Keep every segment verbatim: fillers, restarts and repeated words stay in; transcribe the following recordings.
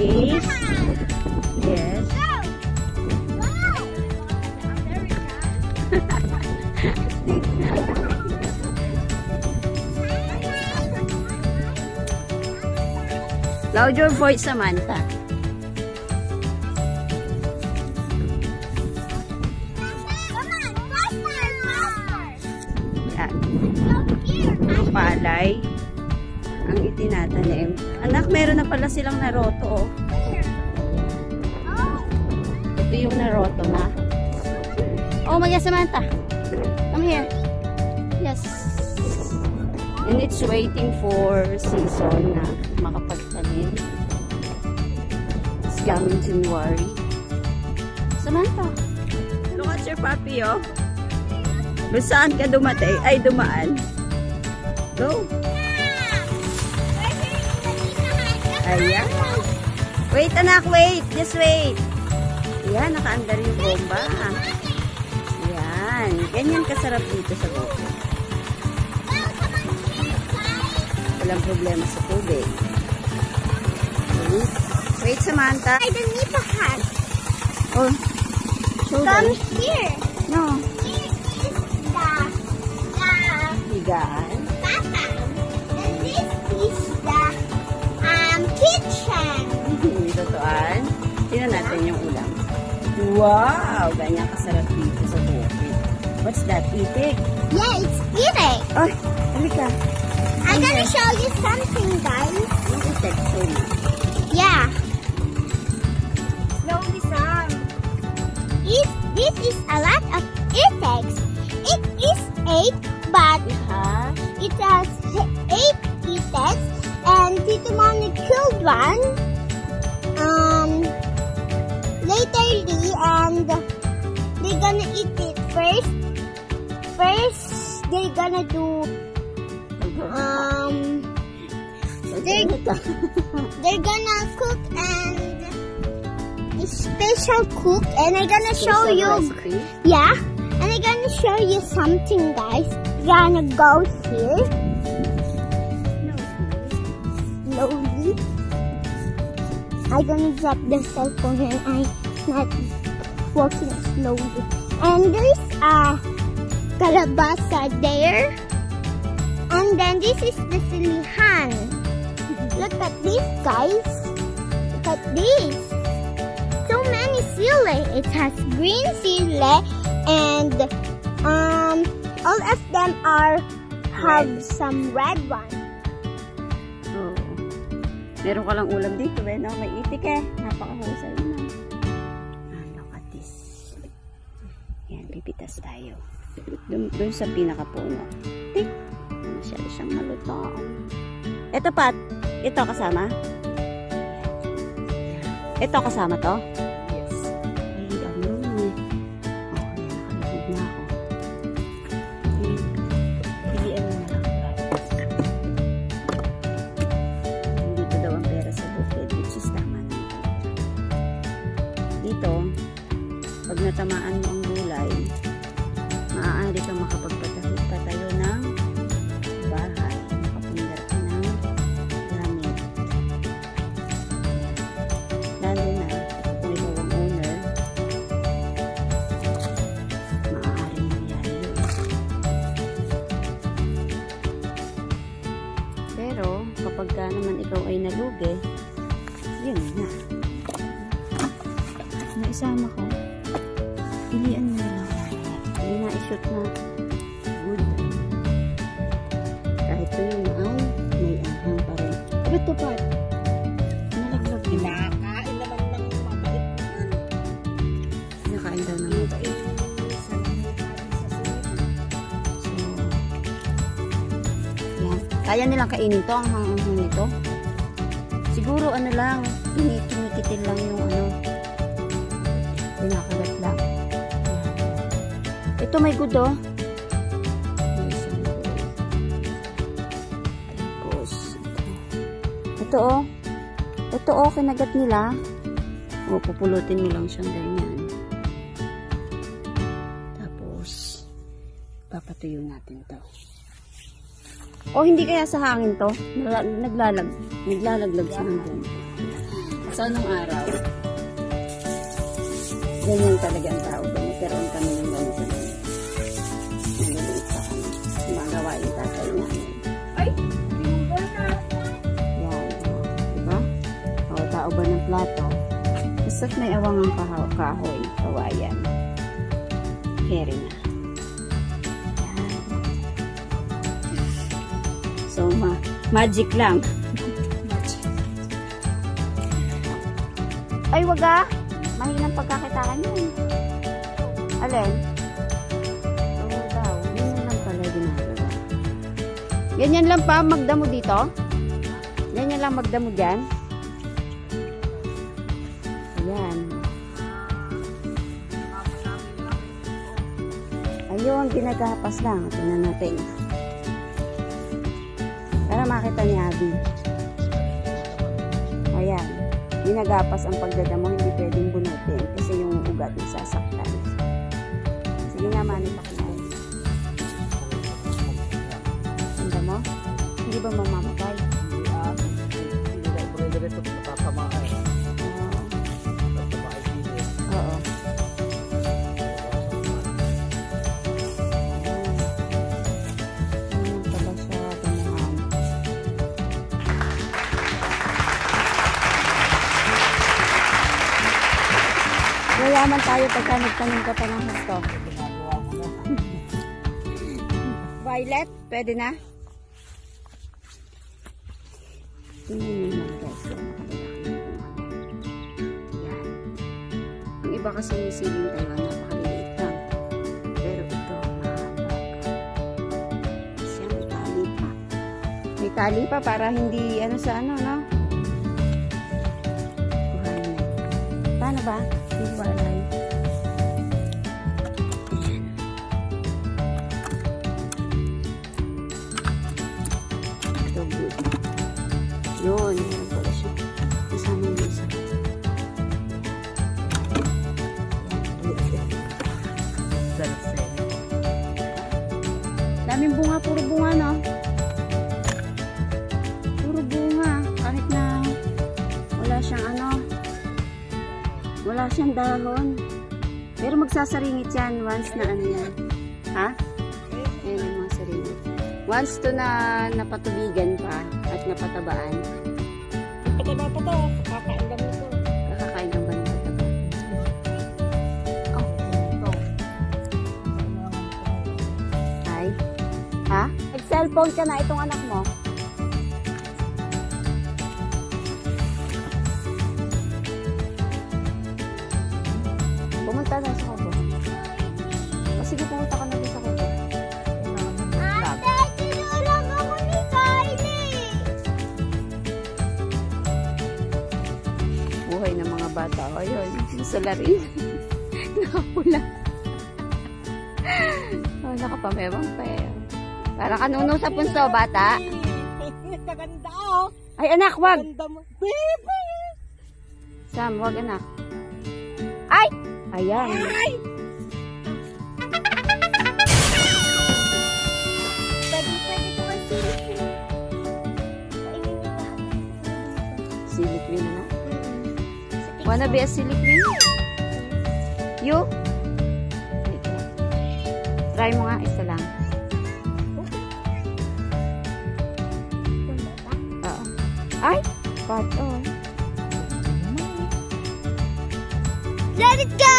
Fish. Yes. Loud your voice, Samantha. Yan. Puro palay ang itinatanim. Anak, meron na pala silang naroto. Oh. Ito yung naroto na. Oh my God, Samantha. Come here. Yes. And it's waiting for season na makapagtanim. It's coming January. Samantha, look at your puppy, oh. Kung saan ka dumatay? Ay, dumaan. Go. Ayan. Wait, anak, wait. Just wait. Ayan, nakaandar yung bomba. Ayan. Ganyan kasarap dito sa bukid. Walang problema sa tubig. Wait, wait, Samantha. I don't need the hat. Oh, show Come them. here. No. Here is the, the Higaan. bathroom. And this is the um, kitchen. Totoan. Tingnan natin yung ulam. Wow! Ganyan kasarap dito sa bukid. What's that? Itik? Yeah, it's eating. Ay, halika. I'm gonna show you something, guys. Yung itik. Show me. Yeah. Slowly, Sam. It, this is a lot of insects. It is eight, but Ha? it has eight insects, and Tito Mommy killed one. Um, laterly, and they're gonna eat it first. First, they're gonna do. Um, they're, they're gonna cook and a special cook, and I'm gonna show Special you. recipe. Yeah, and I'm gonna show you something, guys. Gonna go here slowly. I'm gonna drop the cell phone and I'm not walking slowly. And there's a kalabasa there. And then this is the silihan. Look at this, guys. Look at this. So many sili. It has green sili, and um, all of them are have Red. some red one. Oo. Meron ka lang ulam dito, eh, no? May itik eh. Napakahusay na. Ah, look at this. Yan, pipitas tayo. Dun, dun sa pinakapuno. Tik! Masyado siyang malutong. Ito, Pat. Ito kasama? Ito kasama to? Yes. Ay, ano eh. Oh, nakalagod na ako. Pilihan mo na lang. Dito daw ang pera sa bukid, which is tama na. Dito, pag natamaan mo ang gulay, maaari kang makapagpatayo ng bahay, makapundar ka ng gamit. Lalo na kung ikaw ang owner, maaaring mangyari yun. Pero kapag ka naman ikaw ay nalugi, yun na. Naisama ko, pilian mo lang. Hindi na i-shoot na good. Kahit ito yung ay may anghang pa rin. Ba't ito pa? Nalaglag din. Kinakain naman ng mabait naman. Nakain daw ng mabait. So, yan. Kaya nilang kainin to, ang hanghang nito. Siguro ano lang, kinikitil lang yung ano, pinakagat lang. Ito may good, oh. Tapos, ito, oh. Ito, oh, kinagat nila. O, pupulutin mo lang siyang ganyan. Tapos, papatuyo natin to. O, hindi kaya sa hangin to? Naglalag, naglalaglag siya ng buong. So, nung araw, ganyan talaga ang tao. Nagkaroon kami ng ganyan sa mga. Naliliit pa kami. Gumagawa yung tatay namin. Ay! Tinggal na! Yan. Diba? O, tao ba ng plato? Basta't may awang ang kahoy, kahoy, kawayan. Carry na. Yan. So, ma magic lang. Ay, wag ah. Mahinang pagkakitaan yun. Alin? Oo daw. Ganyan lang pala ginagawa. Ganyan lang pa magdamo dito? Ganyan lang magdamo dyan? Ayan. Ayun, ginagapas lang. Tingnan natin. Para makita ni Abby. Ayan. Ginagapas ang pagdadamo, hindi pwedeng bunutin kasi yung ugat nasasaktan. Sige nga, mani pa kinain. Tanda mo? Hindi ba mamamatay? Hindi ah. Hindi na ipure-direto matatamaan. Oo. Oo. Ayan pala siya, damuhan. Yayaman tayo pagka nagtanim ka pa ng gusto. Violet, pwede na? Tingnan nyo naman guys. Yan. Ang iba kasi yung siling Taiwan, napakaliliit lang. Pero ito, mahaba. Siya may tali pa. May tali pa para hindi ano sa ano, no? Buhayin na. Paano ba? Hiwalay. Ito, good. Yun, yun pala siya. Kasama yung isa. Daming bunga, puro bunga, no? Puro bunga. Kahit na wala siyang ano, wala siyang dahon. Pero magsasaringit yan once na ano yan. Ha? Ayan yung mga saringit. Once to na napatubigan pa at napatabaan. Pataba pa to. Kakain lang ito. Kakakain ng ba ng pataba? Oh, ito. Ay? Ha? Nag-cellphone ka na itong anak mo? Pumunta na sa kubo. O sige, pumunta ka na din sa kubo. Ate, tinulang ako ni Kylie! Buhay ng mga bata. O yun, gusto na rin. Nakapula. O, nakapamewang pa eh. Para kanuno sa punso, bata. Kaganda oh. Ay, anak, wag! Ganda mo. Baby! Sam, wag anak. Ay! Ayan. Ay! Pwede, pwede ko kay silipin. Kainin mo lahat. Silipin na. Wanna be a silipin? You? Wait lang. Try mo nga, isa lang. Oo. Ay! Pat, oh. Let it go!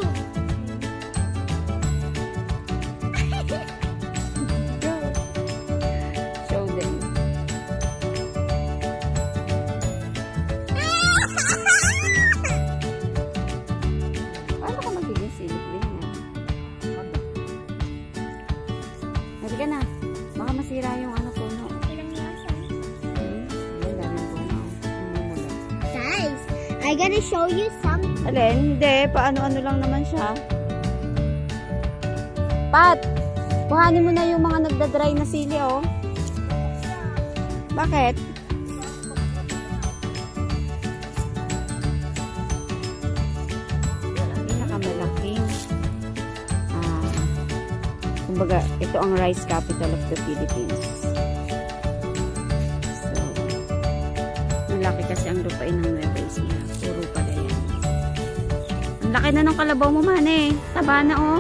Show them. Paano ka magiging silipin yan? Halika na. Baka masira yung ano puno. Hmm? Ayan, daming puno. Namumula. Guys, I gotta show you something. Alin? Hindi. Paano-ano lang naman siya. Pat! Kuhanin mo na yung mga nagda-dry na sili, oh. Bakit? Pinakamalaking. Ah, kumbaga, ito ang rice capital of the Philippines. So, malaki kasi ang lupain ng Nueva Ecija. Laki na ng kalabaw mo, Mane. Taba na, oh.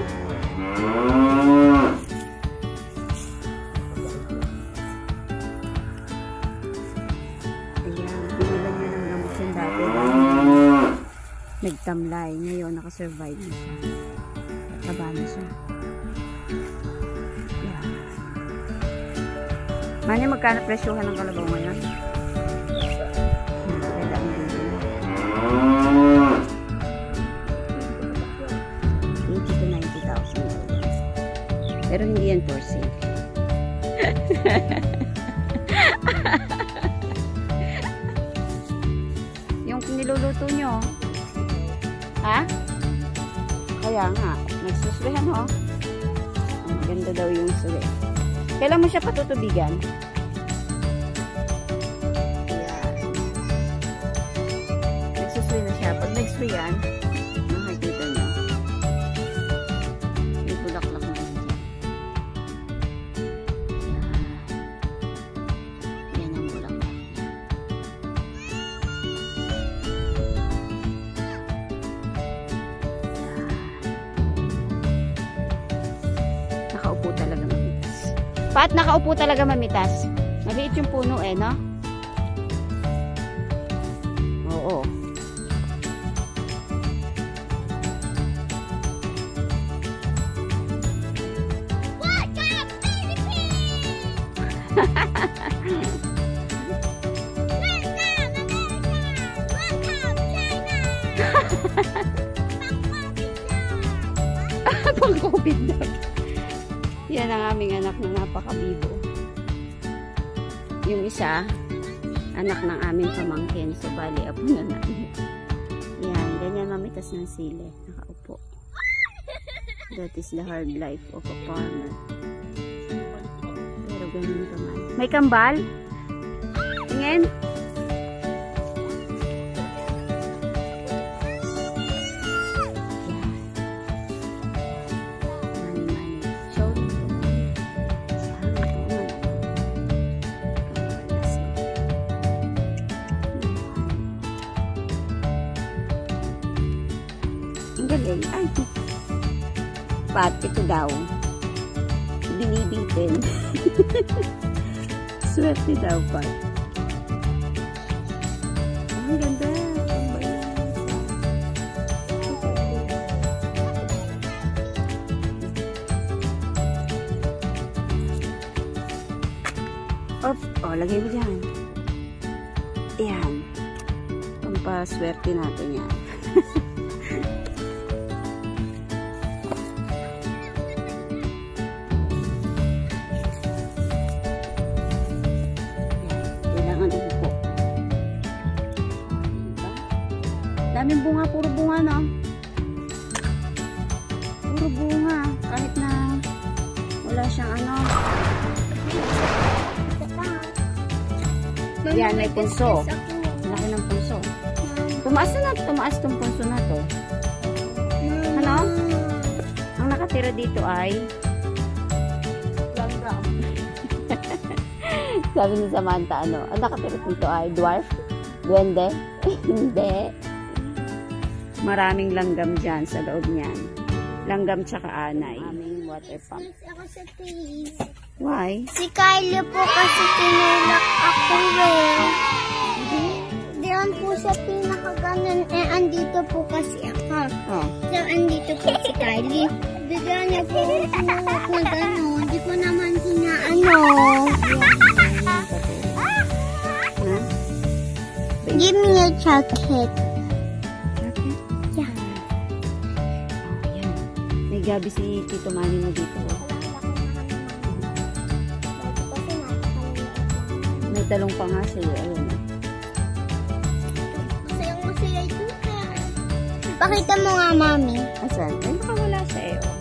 Ayan, binilan niya ng gamot yung dati. Nagtamlay. Ngayon, nakasurvive na siya. Taba na siya. Ayan. Mane, magkano presyuhan ng kalabaw ngayon? eighty to ninety thousand. Pero hindi yan for sale. Yung niluluto nyo. Ha? Kaya nga. Nagsuswihan ho. Maganda daw yung suwi. Kailan mo siya patutubigan? Ayan. Nagsuswi na siya. Pag nagswi yan, makikita nyo. May bulaklak na yun dyan. Yan. Yan ang bulaklak niya. Yan. Nakaupo talaga mamitas. Pat, nakaupo talaga mamitas. Maliit yung puno eh, no? Oo. Pang-COVID na. Yan ang aming anak na napakabibo. Yung isa, anak ng aming pamangkin. So, bali, apo na namin. Yan, ganyan mamitas ng sili. Nakaupo. That is the hard life of a farmer. Pero ganyan ka man. May kambal? Tingin? Ang galing. Ay. Pat, ito daw. Binibitin. Swerte daw, Pat. Ang ganda. Op. O, lagay mo dyan. Ayan. Pampaswerte natin yan. Daming bunga, puro bunga, no? Puro bunga. Kahit na wala siyang ano. Yan, may punso. Laki ng punso. Tumaas na na. Tumaas tong punso na to. Ano? Ang nakatira dito ay langgam. Sabi ni Samantha, ano? Ang nakatira dito ay dwarf? Duwende? Hindi. Maraming langgam dyan sa loob niyan. Langgam tsaka anay. Aming water pump. Ako sa face. Why? Si Kylie po kasi tinulak ako eh. Diyan po sa pinakaganon eh andito po kasi ako. Oh. So andito po si Kylie. Bigla niya po tinulak na gano'n. Hindi ko naman sinaano. Huh? Give me a chocolate. Gabi si Tito Manny mo dito. May talong pa nga siya. Ayun. Masayang masaya ito ka. Pakita mo nga, Mami. Asan? Ay, nakawala siya eh. Oh.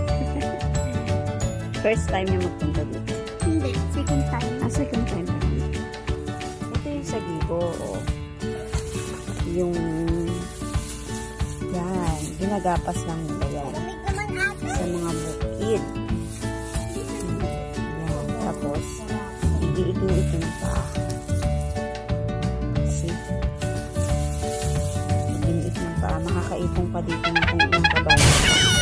First time niya magpunta dito. Hindi, second time. Ah, second time. Ito yung sa Gibo. Oh. Yung yan. Ginagapas lang nila yan. Sa mga bukid. Yan. Tapos, igiiking-iking pa. See? Igiiking pa. Makakaipong pa dito ng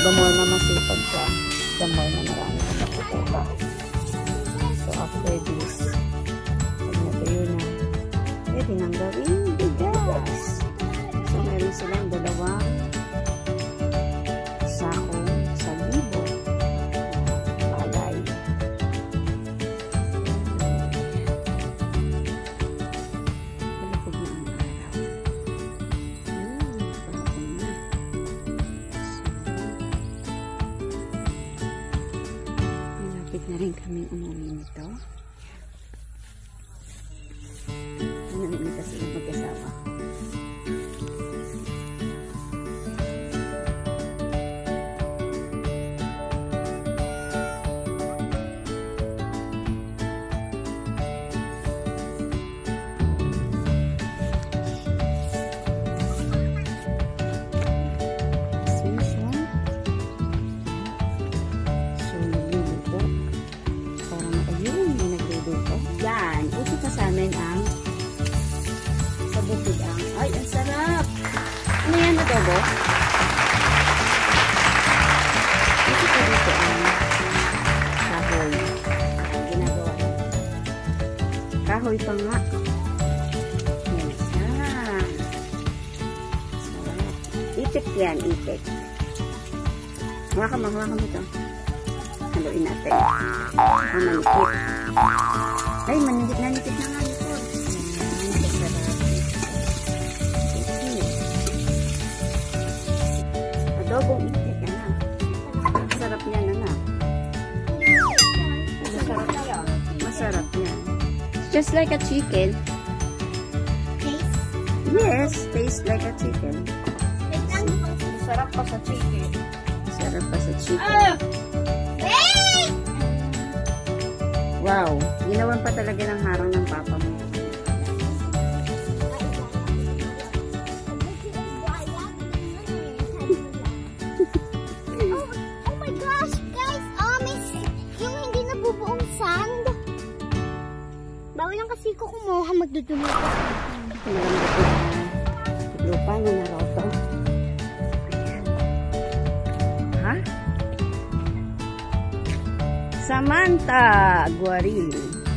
the more na masipag ka, the more na marami ka makukuha. So after this, pag natuyo na, pwede nang gawin bigas. So meron silang dalawang sakong sa libo. Palay. Malapag na ang araw. Ayun, parang na. Malapit na rin kaming umuwi nito. Ano rin kasi yung mag-asawa. Yan, uso pa sa amin ang sa bukid ang, ay, ang sarap! Ano yan, adobo? Uso pa dito ang kahoy. Ang ginagawa. Kahoy pa nga. Yan, sarap. Sarap. Itik yan, itik. Hawakan mo, hawakan mo ito. Haluin natin. Ang manikip. Ay, manigit na nipit na nga nito. Ayan, masarap. Adobong itik, anak. Masarap yan, anak. Masarap yan. Masarap yan. It's just like a chicken. Taste? Yes, tastes like a chicken. Sarap pa sa chicken. Sarap pa sa chicken. Ah! Wow, ginawan pa talaga ng harang ng papa mo. oh, oh my gosh, guys! Oh, may, yung hindi nabubuong sand. Bawal lang kasi ko kumuha, magdudumi ko. Marami ko na lupa na naroto. Ha? Samantha Guarili.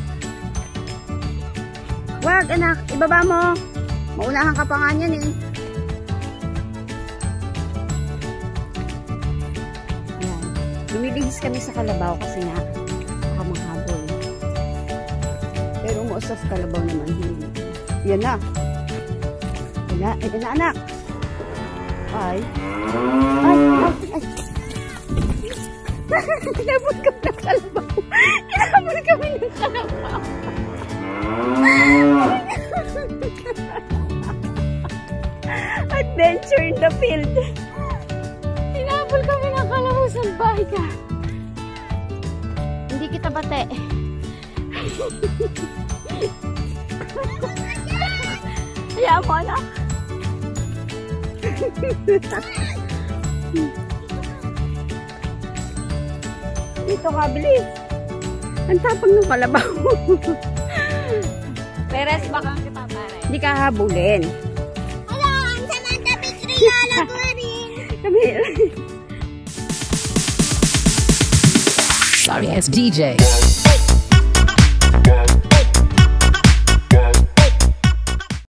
Wag, anak, ibaba mo. Maunahan ka pa nga niyan eh. Yan. Lumilihis kami sa kalabaw kasi nga baka manghabol. Pero most of kalabaw naman hindi. Yan na. Yan na, yan na anak. Ay. Ay, ay, ay. Kinabot kami ng kalabaw. Kinabot kami ng kalabaw. Adventure in the field. Kinabot kami ng kalabaw. Salbahe ka. Hindi kita bate. Hayaan mo, anak. Dito ka, bilis. Ang tapang ng kalabaw. Peres, baka kita pare. Hindi ka habulin. Hello, I'm Samantha Pitriana Guarin. Come here. Sorry, it's D J.